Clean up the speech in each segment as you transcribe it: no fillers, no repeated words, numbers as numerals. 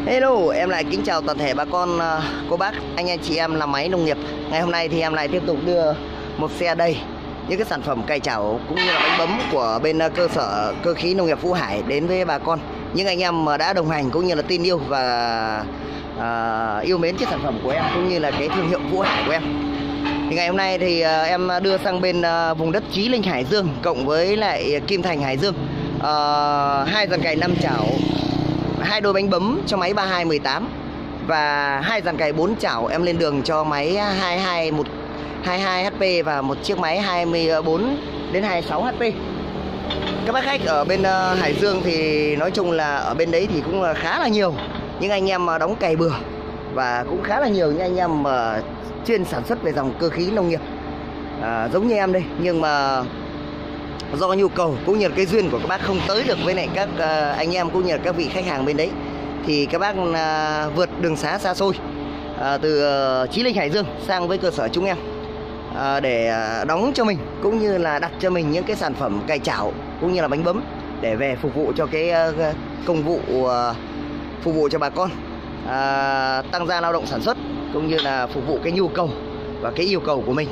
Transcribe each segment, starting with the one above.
Hello, em lại kính chào toàn thể bà con, cô bác, anh em chị em làm máy nông nghiệp. Ngày hôm nay thì em lại tiếp tục đưa một xe đầy những cái sản phẩm cày chảo cũng như là bánh bấm của bên cơ sở cơ khí nông nghiệp Phú Hải đến với bà con, những anh em mà đã đồng hành cũng như là tin yêu và yêu mến cái sản phẩm của em cũng như là cái thương hiệu Phú Hải của em. Thì ngày hôm nay thì em đưa sang bên vùng đất Chí Linh Hải Dương cộng với lại Kim Thành Hải Dương, 2 dàn cày 5 chảo, 2 đôi bánh bấm cho máy 3218 và 2 dàn cày 4 chảo em lên đường cho máy 22 HP và một chiếc máy 24 đến 26 HP. Các bác khách ở bên Hải Dương thì nói chung là ở bên đấy thì cũng khá là nhiều những anh em mà đóng cày bừa và cũng khá là nhiều những anh em mà chuyên sản xuất về dòng cơ khí nông nghiệp giống như em đây, nhưng mà do nhu cầu cũng như là cái duyên của các bác không tới được với lại các anh em cũng như là các vị khách hàng bên đấy, thì các bác vượt đường xá xa xôi từ Chí Linh Hải Dương sang với cơ sở chúng em để đóng cho mình cũng như là đặt cho mình những cái sản phẩm cày chảo cũng như là bánh bấm để về phục vụ cho cái công vụ phục vụ cho bà con, tăng gia lao động sản xuất cũng như là phục vụ cái nhu cầu và cái yêu cầu của mình.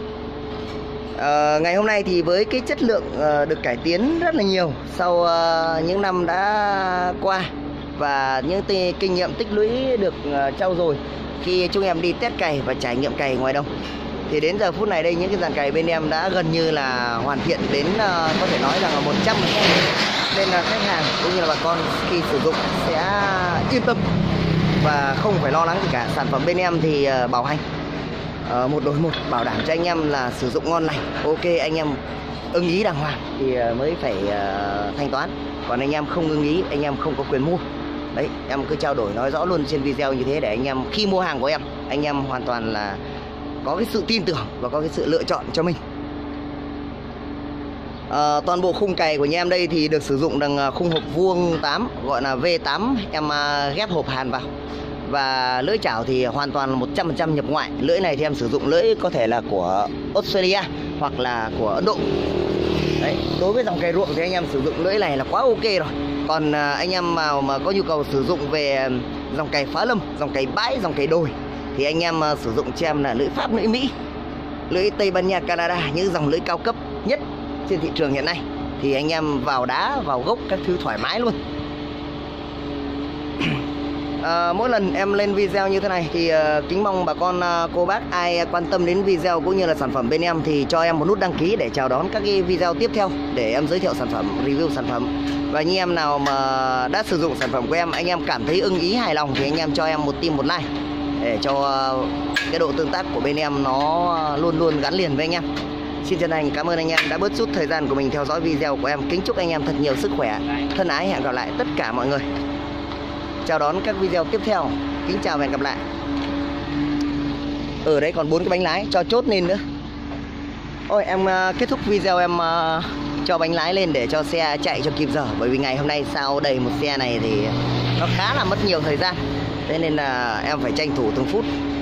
Ngày hôm nay thì với cái chất lượng được cải tiến rất là nhiều sau những năm đã qua và những kinh nghiệm tích lũy được trau dồi khi chúng em đi test cày và trải nghiệm cày ngoài đồng, thì đến giờ phút này đây những cái dàn cày bên em đã gần như là hoàn thiện đến có thể nói là 100%, nên là khách hàng cũng như là bà con khi sử dụng sẽ yên tâm và không phải lo lắng gì cả. Sản phẩm bên em thì bảo hành một đổi một, bảo đảm cho anh em là sử dụng ngon lành. Ok, anh em ưng ý đàng hoàng thì mới phải thanh toán, còn anh em không ưng ý anh em không có quyền mua. Đấy, em cứ trao đổi nói rõ luôn trên video như thế để anh em khi mua hàng của em, anh em hoàn toàn là có cái sự tin tưởng và có cái sự lựa chọn cho mình. Toàn bộ khung cày của nhà em đây thì được sử dụng bằng khung hộp vuông 8 gọi là V8, em ghép hộp hàn vào. Và lưỡi chảo thì hoàn toàn là 100% nhập ngoại. Lưỡi này thì em sử dụng lưỡi có thể là của Australia hoặc là của Ấn Độ. Đấy, đối với dòng cày ruộng thì anh em sử dụng lưỡi này là quá ok rồi. Còn anh em nào mà có nhu cầu sử dụng về dòng cày phá lâm, dòng cày bãi, dòng cày đồi thì anh em sử dụng cho em là lưỡi Pháp, lưỡi Mỹ, lưỡi Tây Ban Nha, Canada, những dòng lưỡi cao cấp nhất trên thị trường hiện nay, thì anh em vào đá, vào gốc các thứ thoải mái luôn. Mỗi lần em lên video như thế này thì kính mong bà con cô bác ai quan tâm đến video cũng như là sản phẩm bên em thì cho em một nút đăng ký để chào đón các cái video tiếp theo để em giới thiệu sản phẩm, review sản phẩm. Và như em nào mà đã sử dụng sản phẩm của em, anh em cảm thấy ưng ý hài lòng thì anh em cho em một tim, một like để cho cái độ tương tác của bên em nó luôn luôn gắn liền với anh em. Xin chân thành cảm ơn anh em đã bớt chút thời gian của mình theo dõi video của em. Kính chúc anh em thật nhiều sức khỏe, thân ái, hẹn gặp lại tất cả mọi người. Chào đón các video tiếp theo. Kính chào và hẹn gặp lại. Ở đấy còn 4 cái bánh lái, cho chốt lên nữa. Ôi, em kết thúc video em cho bánh lái lên để cho xe chạy cho kịp giờ. Bởi vì ngày hôm nay sao đầy một xe này thì nó khá là mất nhiều thời gian, thế nên là em phải tranh thủ từng phút.